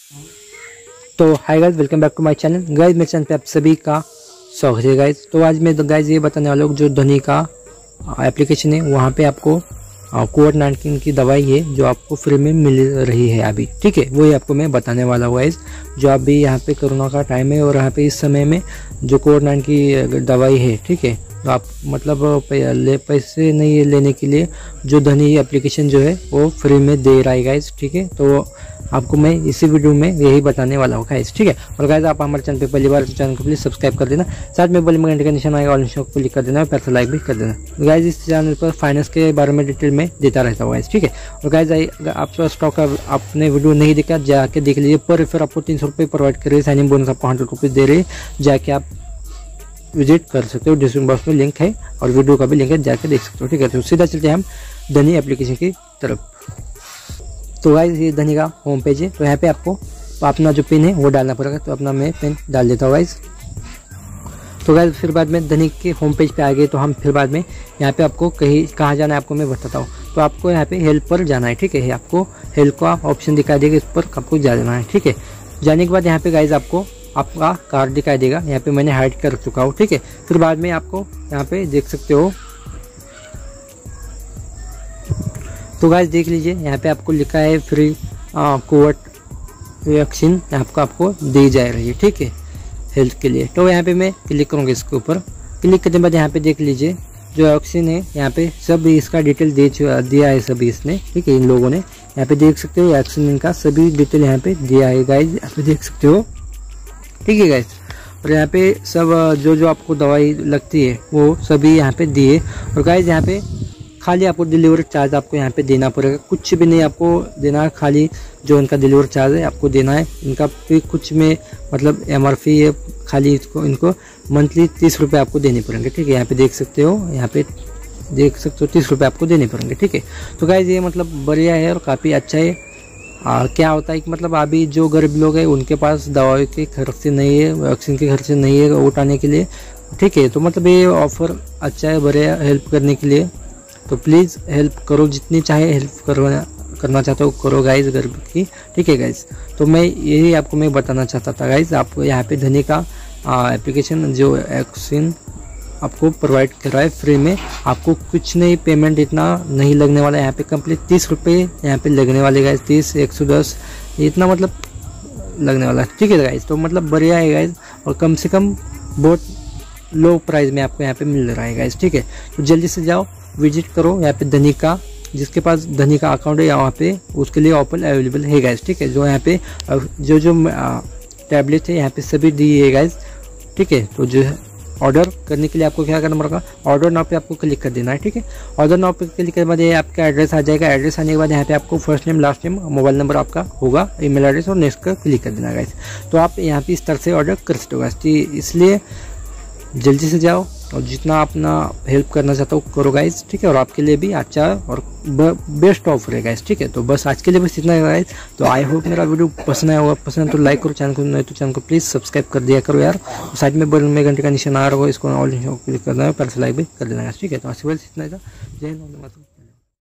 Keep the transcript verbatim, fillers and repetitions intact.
तो hi guys, welcome back to my channel. Guys मेरे channel पे आप सभी का स्वागत है गाइस। तो आज मैं गाइस ये बताने वाला हूँ जो धनी का एप्लीकेशन है वहाँ पे आपको कोविड नाइन्टीन की दवाई है जो आपको फ्री में मिल रही है अभी, ठीक है। वही आपको मैं बताने वाला हूँ गाइस। जो अभी यहाँ पे कोरोना का टाइम है और यहाँ पे इस समय में जो कोविड नाइन्टीन की दवाई है, ठीक है, तो आप मतलब ले पैसे नहीं लेने के लिए जो धनी एप्लीकेशन जो है वो फ्री में दे रहा है गाइस, ठीक है। तो आपको मैं इसी वीडियो में यही बताने वाला हूँ गाइस, ठीक है। और गाइस आप हमारे चैनल पे पहली बार तो चैनल को प्लीज सब्सक्राइब कर देना, साथ में बल में घंटे का निशान आएगा, ऑल को क्लिक कर देना, पैसा लाइक भी कर देना। गाइस इस चैनल पर फाइनेंस के बारे में डिटेल में देता रहता हूँ गाइस, ठीक है। और गाइस आपका स्टॉक आपने वीडियो नहीं देखा जाके देख लीजिए, पर फिर आपको तीन सौ रुपये प्रोवाइड कर रही है, साइन इन बोनस आपको हंड्रेड रुपीज दे रही है, जाके आप विजिट कर सकते हो। डिस्क्रिप्शन बॉक्स में लिंक है और वीडियो का भी लिंक है, जाके देख सकते हो, ठीक है। तो सीधा चलते हैं हम धनी एप्लीकेशन की तरफ। तो गाइस ये धनी का होम पेज है। तो यहाँ पे आपको अपना जो पिन है वो डालना पड़ेगा। तो अपना मैं पिन डाल देता हूँ गाइस। तो गाइस फिर बाद में धनी के होम पेज पे आ गए तो हम फिर बाद में यहाँ पे आपको कहीं कहाँ जाना है आपको मैं बताता हूँ। तो आपको यहाँ पे हेल्प पर जाना है, ठीक है। आपको हेल्प का ऑप्शन दिखाई देगा, इस पर आपको जाना है, ठीक है। जाने के बाद यहाँ पे गाइस आपको आपका कार्ड दिखाई देगा, यहाँ पे मैंने हाइड कर चुका हूँ, ठीक है। फिर बाद में आपको यहाँ पे देख सकते हो। तो गाइस देख लीजिए यहाँ पे आपको लिखा है फ्री कोविड वैक्सीन आपको आपको दी जा रही है, ठीक है, हेल्थ के लिए। तो यहाँ पे मैं क्लिक करूँगा इसके ऊपर। क्लिक करने के बाद यहाँ पे देख लीजिए जो वैक्सीन है यहाँ पे सब इसका डिटेल दे दिया है सभी इसने, ठीक है। इन लोगों ने यहाँ पे देख सकते हो वैक्सीन का सभी डिटेल यहाँ पे दिया है गाइज, यहाँ पे देख सकते हो, ठीक है गाइज। और यहाँ पे सब जो जो आपको दवाई लगती है वो सभी यहाँ पे दिए। और गाइज यहाँ पे खाली आपको डिलीवरी चार्ज आपको यहाँ पे देना पड़ेगा, कुछ भी नहीं आपको देना है, खाली जो इनका डिलीवरी चार्ज है आपको देना है। इनका भी कुछ में मतलब एमआरपी है, खाली इसको इनको मंथली तीस रुपये आपको देने पड़ेंगे, ठीक है। यहाँ पे देख सकते हो, यहाँ पे देख सकते हो तीस रुपये आपको देने पड़ेंगे, ठीक है। तो गाइज ये मतलब बढ़िया है और काफ़ी अच्छा है। आ, क्या होता है कि मतलब अभी जो गरीब लोग हैं उनके पास दवाई के खर्चे नहीं है, वैक्सीन के खर्चे नहीं है उठाने के लिए, ठीक है। तो मतलब ये ऑफर अच्छा है, बढ़िया हेल्प करने के लिए। तो प्लीज़ हेल्प करो, जितनी चाहे हेल्प करना करना चाहते हो करो गाइज गरीब की, ठीक है गाइज। तो मैं यही आपको मैं बताना चाहता था गाइज। आपको यहाँ पे धनी का एप्लीकेशन जो वैक्सीन आपको प्रोवाइड कर रहा है फ्री में, आपको कुछ नहीं पेमेंट इतना नहीं लगने वाला है। यहाँ पे कंप्लीट तीस रुपये यहाँ पे लगने वाले गाइज, तीस एक सौ दस इतना मतलब लगने वाला है, ठीक है गाइज। तो मतलब बढ़िया है गाइज और कम से कम बहुत लो प्राइस में आपको यहाँ पे मिल रहा है गाइज, ठीक है। तो जल्दी से जाओ विजिट करो यहाँ पे धनी का, जिसके पास धनी का अकाउंट है यहाँ पे उसके लिए ऑफर अवेलेबल है गाइज, ठीक है। जो यहाँ पे जो जो टैबलेट है यहाँ पे सभी दी है गाइज, ठीक है। तो जो ऑर्डर करने के लिए आपको क्या करना पड़ेगा, ऑर्डर नाउ पे आपको क्लिक कर देना है, ठीक है। ऑर्डर नाउ पे क्लिक करने के बाद ये आपका एड्रेस आ जाएगा। एड्रेस आने के बाद यहाँ पे आपको first name last name mobile number आपका होगा, ईमेल एड्रेस और नेक्स्ट का क्लिक कर देना गाइस। तो आप यहाँ पे इस तरह से ऑर्डर कर सकते हो गाइस। इसलिए जल्दी से जाओ और जितना अपना हेल्प करना चाहता हो करो गाइस, ठीक है। और आपके लिए भी अच्छा और बेस्ट ऑफर है गाइस, ठीक है। तो बस आज के लिए बस इतना है गाइस। तो आई होप मेरा वीडियो पसंद आया होगा, पसंद तो लाइक करो, चैनल को नहीं तो चैनल को प्लीज सब्सक्राइब कर दिया करो यार। साइड में बटन में घंटे का निशान आ रहा होगा, इसको ऑल क्लिक करना है, पैसा लाइक भी कर देना है, ठीक है। तो आज के लिए इतना ही था। जय हिंद।